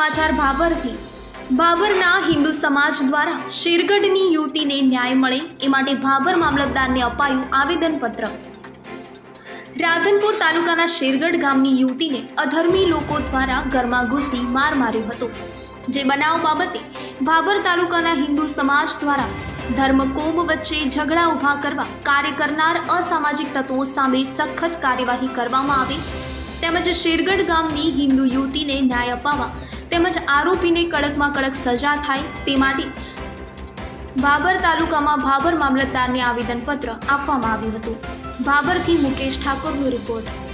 समाचार भाभरथी। भाभરના હિન્દુ સમાજ દ્વારા શેરગઢની યુવતીને ન્યાય મળે એ માટે ભાભર મામલતદારને અપાયું આવેદનપત્ર। રાધનપુર તાલુકાના શેરગઢ ગામની યુવતીને અધર્મી લોકો દ્વારા ઘરમાં ઘૂસી માર માર્યો હતો, જે બનાવ બાબતે ભાભર તાલુકાના હિન્દુ સમાજ દ્વારા ધર્મ કોમ વચ્ચે ઝઘડા ઊભા કરવા કાર્ય કરનાર અસામાજિક તત્વો સામે સખત કાર્યવાહી કરવામાં આવે તેમજ શેરગઢ ગામની હિન્દુ યુવતીને ન્યાય અપાવવા તેમજ આરોપીને કડકમાં કડક સજા થાય તે માટે ભાભર તાલુકામાં ભાભર મામલતદારને આવેદનપત્ર આપવામાં આવ્યું હતું। ભાભરથી મુકેશ ઠાકોરનો રિપોર્ટ।